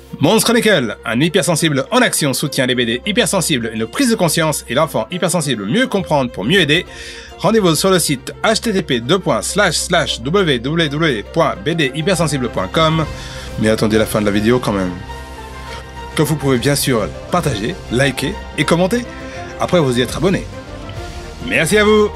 Mons Chronicle, un hypersensible en action soutient les BD hypersensibles, une prise de conscience et l'enfant hypersensible mieux comprendre pour mieux aider. Rendez-vous sur le site http://www.bdhypersensible.com. Mais attendez la fin de la vidéo quand même. Que vous pouvez bien sûr partager, liker et commenter après vous y être abonné. Merci à vous.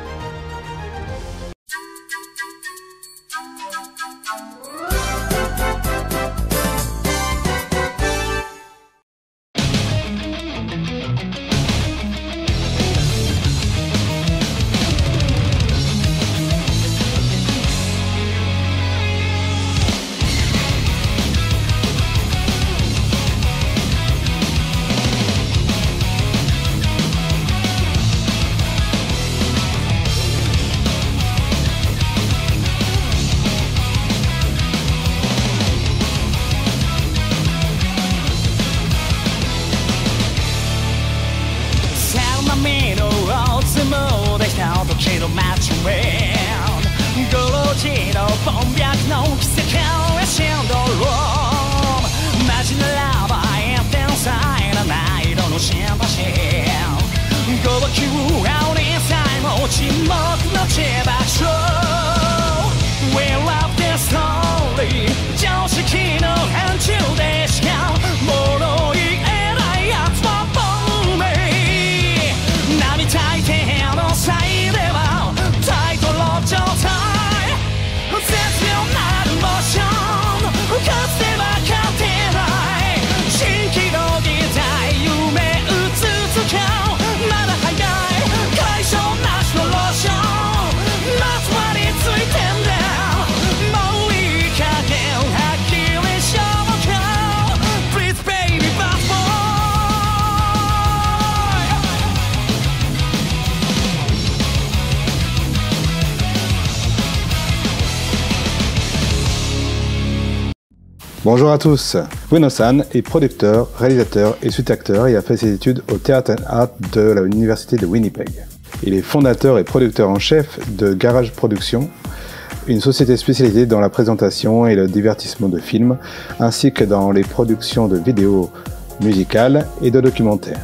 Bonjour à tous, Ueno-san est producteur, réalisateur et suite-acteur et a fait ses études au Theatre and Art de l'Université de Winnipeg. Il est fondateur et producteur en chef de Garage Productions, une société spécialisée dans la présentation et le divertissement de films, ainsi que dans les productions de vidéos musicales et de documentaires.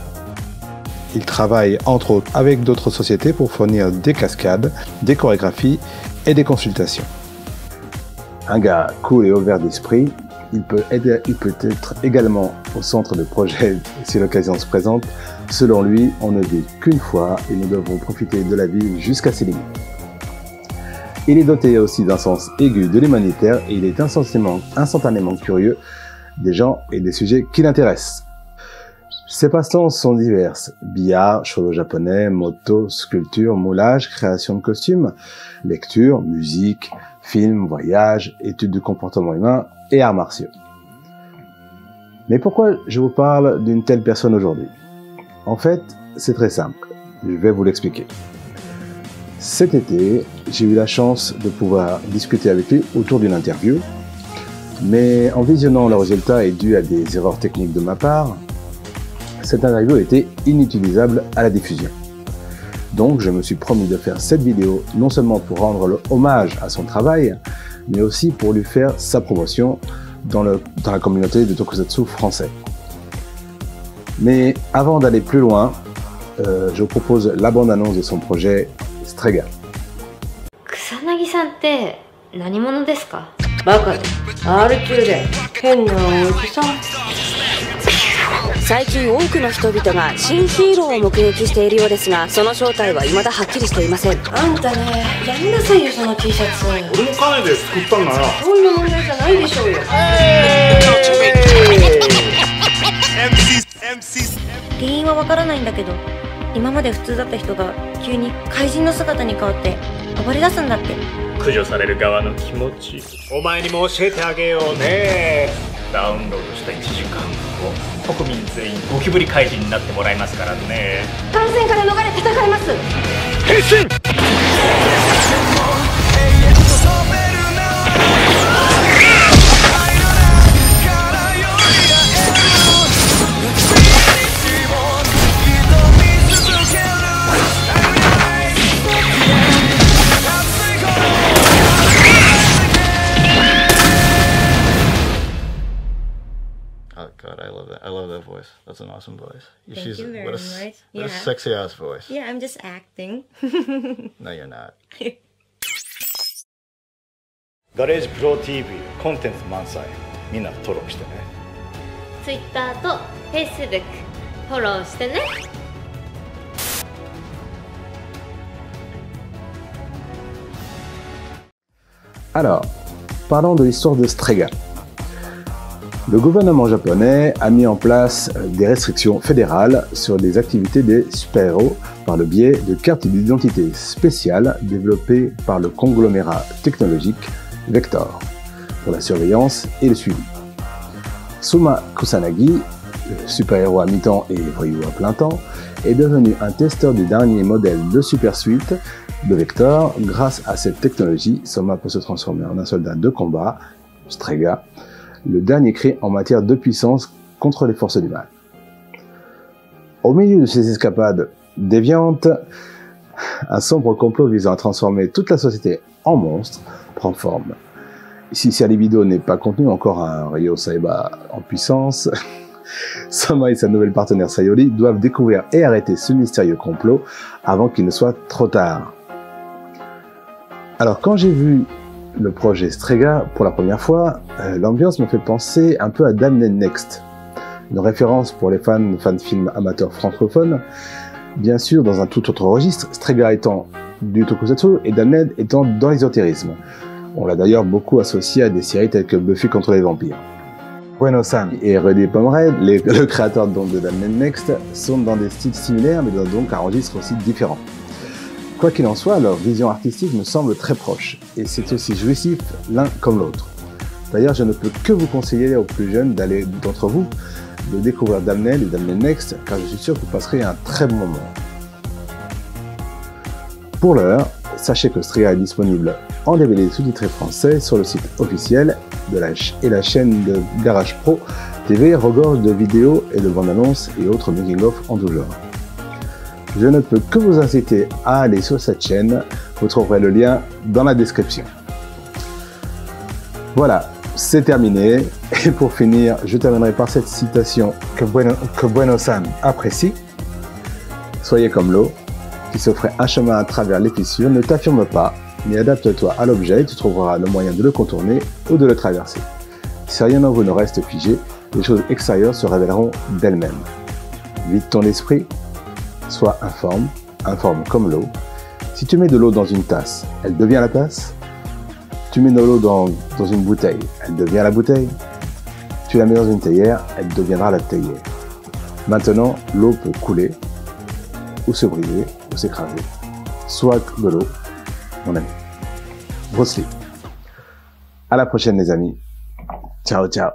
Il travaille entre autres avec d'autres sociétés pour fournir des cascades, des chorégraphies et des consultations. Un gars cool et ouvert d'esprit, il peut être également au centre de projets si l'occasion se présente. Selon lui, on ne vit qu'une fois et nous devons profiter de la vie jusqu'à ses limites. Il est doté aussi d'un sens aigu de l'humanitaire et il est instantanément curieux des gens et des sujets qui l'intéressent. Ses passe-temps sont divers: billard, shodo japonais, moto, sculpture, moulage, création de costumes, lecture, musique, films, voyages, études du comportement humain et arts martiaux. Mais pourquoi je vous parle d'une telle personne aujourd'hui? En fait, c'est très simple. Je vais vous l'expliquer. Cet été, j'ai eu la chance de pouvoir discuter avec lui autour d'une interview, mais en visionnant le résultat et dû à des erreurs techniques de ma part, cette interview était inutilisable à la diffusion. Donc je me suis promis de faire cette vidéo non seulement pour rendre hommage à son travail, mais aussi pour lui faire sa promotion dans la communauté de tokusatsu français. Mais avant d'aller plus loin, je vous propose la bande-annonce de son projet Strega. Kusanagi-sanって何者ですか？ バカで R 級で変なおじさん。最近多くの人々が新ヒーローを目撃しているようですが、その正体は未だはっきりしていません。 あんたね、やめなさいよその T シャツ。 俺の金で作ったんだよ。 そういう問題じゃないでしょうよ。 原因はわからないんだけど、今まで普通だった人が急に怪人の姿に変わって暴れ出すんだって。 駆除される側の気持ち、お前にも教えてあげようね。ダウンロードした1時間後、国民全員ゴキブリ怪人になってもらいますからね。 感染から逃れ戦います。 変身。 God, I love that. I love that voice. That's an awesome voice. Thank you very what a, much. What a Yeah. sexy ass voice. Yeah, I'm just acting. No, you're not. ガレージプロ TV コンテンツ満載みんな登録してね Twitter と Facebook フォローしてね。 Alors, parlons de l'histoire de Strega. Le gouvernement japonais a mis en place des restrictions fédérales sur les activités des super-héros par le biais de cartes d'identité spéciales développées par le conglomérat technologique Vector pour la surveillance et le suivi. Suma Kusanagi, super-héros à mi-temps et voyou à plein temps, est devenu un testeur du dernier modèle de Super Suite de Vector. Grâce à cette technologie, Soma peut se transformer en un soldat de combat, Strega, le dernier cri en matière de puissance contre les forces du mal. Au milieu de ces escapades déviantes, un sombre complot visant à transformer toute la société en monstre prend forme. Si sa libido n'est pas contenue encore à un Ryo Saiba en puissance, Soma et sa nouvelle partenaire Sayori doivent découvrir et arrêter ce mystérieux complot avant qu'il ne soit trop tard. Alors quand j'ai vu le projet Strega pour la première fois, l'ambiance me fait penser un peu à Damned Next, une référence pour les fans de films amateurs francophones, bien sûr dans un tout autre registre, Strega étant du tokusatsu et Damned étant dans l'ésotérisme. On l'a d'ailleurs beaucoup associé à des séries telles que Buffy contre les vampires. Bueno-san et Rudy Pomeray, le créateur de Damned Next, sont dans des styles similaires mais dans donc un registre aussi différent. Quoi qu'il en soit, leur vision artistique me semble très proche, et c'est aussi jouissif l'un comme l'autre. D'ailleurs, je ne peux que vous conseiller aux plus jeunes d'entre vous de découvrir Damned et Damned Next, car je suis sûr que vous passerez un très bon moment. Pour l'heure, sachez que Strega est disponible en DVD sous-titré français sur le site officiel et la chaîne de Garage Pro TV regorge de vidéos et de bandes annonces et autres making-of en tout genre. Je ne peux que vous inciter à aller sur cette chaîne, vous trouverez le lien dans la description. Voilà, c'est terminé. Et pour finir, je terminerai par cette citation que Bueno-san apprécie. Soyez comme l'eau, qui se ferait un chemin à travers les fissures, ne t'affirme pas, mais adapte-toi à l'objet et tu trouveras le moyen de le contourner ou de le traverser. Si rien en vous ne reste figé, les choses extérieures se révéleront d'elles-mêmes. Vide ton esprit. Sois informe comme l'eau. Si tu mets de l'eau dans une tasse, elle devient la tasse. Tu mets de l'eau dans une bouteille, elle devient la bouteille. Tu la mets dans une théière, elle deviendra la théière. Maintenant, l'eau peut couler, ou se briser, ou s'écraser. Sois de l'eau, mon ami. Bruce Lee. À la prochaine les amis. Ciao, ciao.